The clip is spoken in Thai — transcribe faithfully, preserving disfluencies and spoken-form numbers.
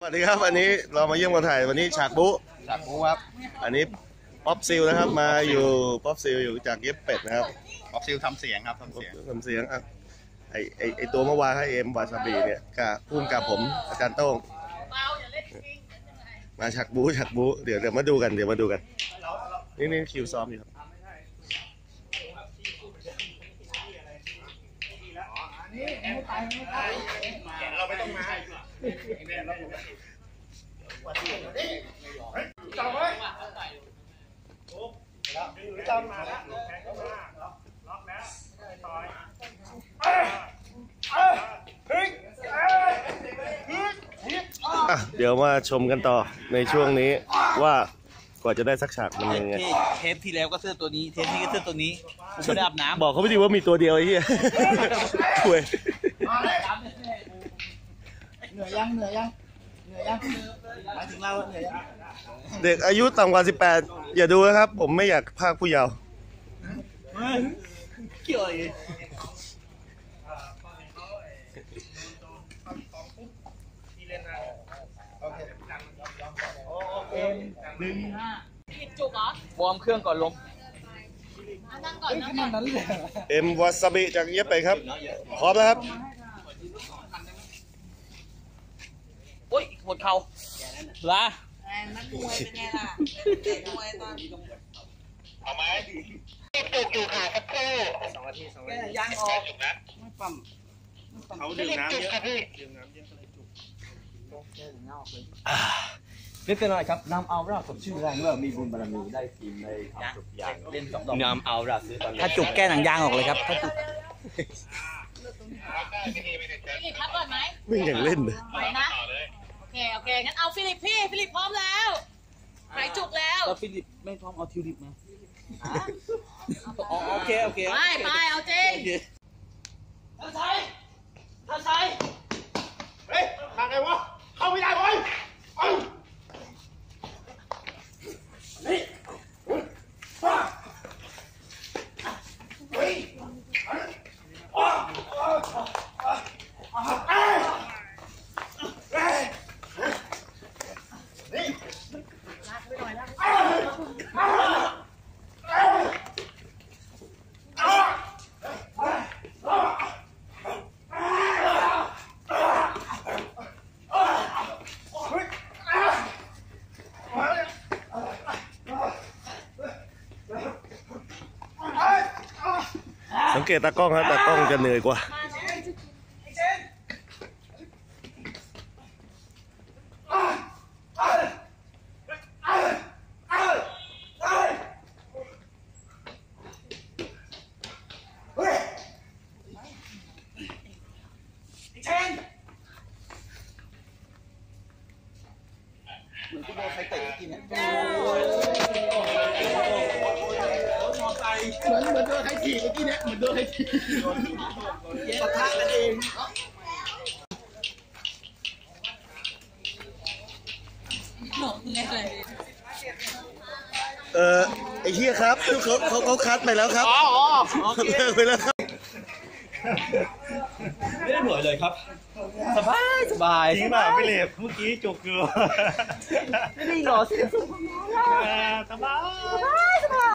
สวัสดีครับวันนี้เรามาเยี่ยมคนไทยวันนี้ฉากบุฉากบุครับอันนี้ป๊อปซิลนะครับมาอยู่ป๊อปซิลอยู่จากเย็บเป็ดนะครับป๊อปซิลทำเสียงครับทำเสียงทำเสียงอ่ะไอไอไอตัวเมื่อวานให้เอ็มวาซาบิเนี่ยกับพุ่มกับผมอาจารย์โต้งมาฉากบุฉากบุเดี๋ยวเดี๋ยวมาดูกันเดี๋ยวมาดูกันนี่นี่คิวซ้อมอยู่ครับเราไม่ต้องมาจำไว้จำมาแล้วล็อกแล้วต่อยอ่ะเดี๋ยวมาชมกันต่อในช่วงนี้ว่ากว่าจะได้สักฉากมันยังไงเทปที่แล้วก็เสื้อตัวนี้เทปนี้ก็เสื้อตัวนี้ไม่ได้อาบน้ำบอกเขาไม่ดีว่ามีตัวเดียวไอ้เหี้ยช่วยเหนื่อยยังเหนื่อยยังเหนื่อยยังหมายถึงเราเหนื่อยยังเด็กอายุต่ำกว่าสิบแปดอย่าดูนะครับผมไม่อยากพากผู้เยาว์เกี่ยวอะไรหนึ่งห้าจุกเหรอวอร์มเครื่องก่อนลงนั่งก่อนนั่งก่อนเอ็มวาซาบิจากเย็บไปครับพร้อมแล้วครับโอ้ยปวดเข่าลานักมวยเป็นไงล่ะเตะมวยตอนเอาไหมจุกอยู่ค่ะสักครู่สองนาทีสองนาทีย่างออกไม่ปั๊มเขาดื่มน้ำเยอะดื่มน้ำเยอะก็เลยจุกแค่เงาเลยไม่เป็นไรครับนำเอาราสมชื่อแรงว่ามีบุญบารมีได้ทีมได้ทำจุกยางเล่นสองดอกนำเอาราซื้อตอนถ้าจุกแก้หนังยางออกเลยครับถ้าจุกฟิลิปพักก่อนไหมไม่อย่างเล่นเลยไปนะโอเคโอเคงั้นเอาฟิลิปพี่ฟิลิปพร้อมแล้วหายจุกแล้วแล้วฟิลิปไม่พร้อมเอาทิวลิปมาโอเคโอเคไปไปเอาจริงท่านชายท่านชายเฮ้ยทางไงวะเข้าไม่ได้เว้ยนี่ว้าเฮ้ยว้านี่ลากไปหน่อยลากสังเกตตากล้องครับตากล้องจะเหนื่อยกว่าเหมือนคุณโดนใครเตะกินเนี่ยเหมือนเหมือนโดนใครถีบเมื่อกี้เนี่ยเหมือนโดนใครถีบปะทะกันเองหนกไงเลยเออไอ้เหี้ยครับเขาเขาเขาคัดไปแล้วครับอ๋อโอเคเลิกไปแล้วครับไม่ได้หน่วยเลยครับสบายสบายจริงป่ะพี่เล็บเมื่อกี้จุกอยู่ไม่ได้หรอเสียงสูงสบาย